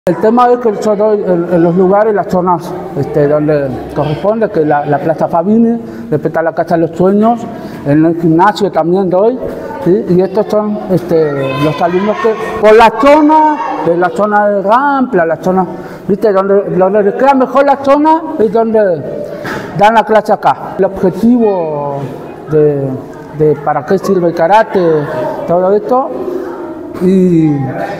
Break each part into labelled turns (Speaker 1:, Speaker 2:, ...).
Speaker 1: El tema es que yo doy en los lugares, las zonas donde corresponde, que la Plaza Fabini, después está la Casa de los Sueños, en el gimnasio también doy, ¿sí? Y estos son los alumnos que por la zona de Rampla, la zona, ¿viste? Donde les queda mejor la zona es donde dan la clase acá. El objetivo de para qué sirve el karate, todo esto, y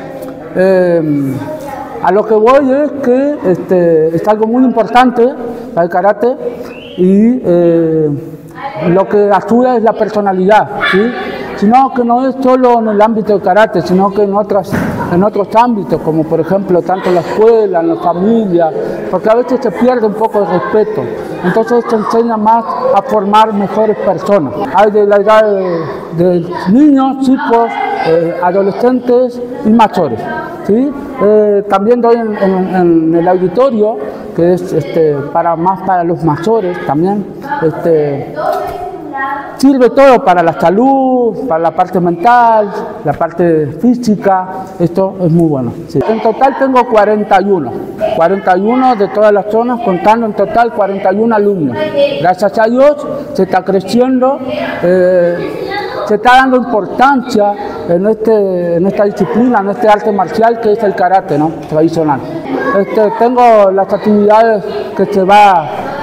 Speaker 1: a lo que voy es que es algo muy importante para el karate y lo que ayuda es la personalidad, ¿sí? Sino que no es solo en el ámbito del karate, sino que en otros ámbitos, como por ejemplo tanto en la escuela, en la familia, porque a veces se pierde un poco de respeto. Entonces esto enseña más a formar mejores personas. Hay de la edad de niños, chicos, adolescentes y mayores, ¿sí? También doy en el auditorio, que es más para los mayores también. Sirve todo para la salud, para la parte mental, la parte física, esto es muy bueno. Sí. En total tengo 41 de todas las zonas, contando en total 41 alumnos. Gracias a Dios se está creciendo, se está dando importancia en esta disciplina, en este arte marcial que es el karate, ¿no? Tradicional. Tengo las actividades que se va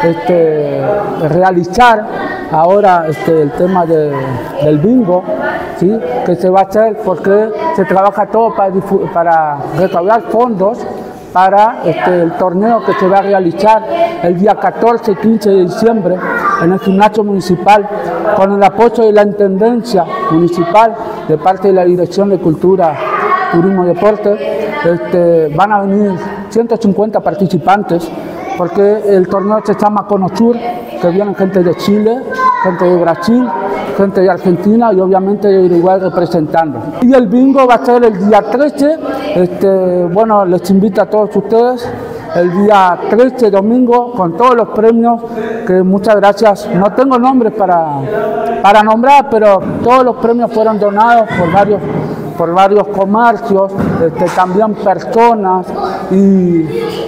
Speaker 1: a realizar. Ahora el tema del bingo, ¿sí? Que se va a hacer porque se trabaja todo para recaudar fondos para el torneo que se va a realizar el día 14 y 15 de diciembre en el gimnasio municipal, con el apoyo de la Intendencia Municipal de parte de la Dirección de Cultura, Turismo y Deporte. Van a venir 150 participantes porque el torneo se llama Conosur, que vienen gente de Chile, gente de Brasil, gente de Argentina y obviamente de Uruguay representando. Y el bingo va a ser el día 13, bueno, les invito a todos ustedes, el día 13, domingo, con todos los premios, que muchas gracias, no tengo nombres para nombrar, pero todos los premios fueron donados por varios comercios, también personas, y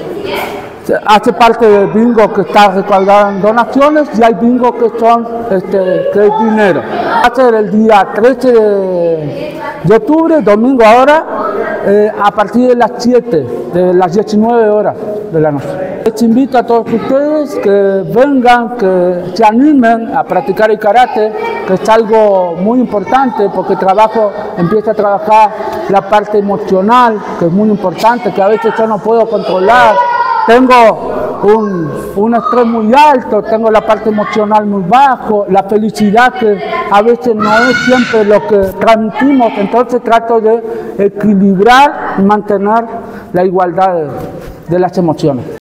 Speaker 1: hace parte del bingo que está recaudado en donaciones y hay bingo que son que es dinero. Va a ser el día 13 de octubre, domingo ahora, a partir de las 7, de las 19 horas de la noche. Les invito a todos ustedes que vengan, que se animen a practicar el karate, que es algo muy importante porque empiezo a trabajar la parte emocional, que es muy importante, que a veces yo no puedo controlar. Tengo un estrés muy alto, tengo la parte emocional muy bajo, la felicidad que a veces no es siempre lo que transmitimos, entonces trato de equilibrar y mantener la igualdad de las emociones.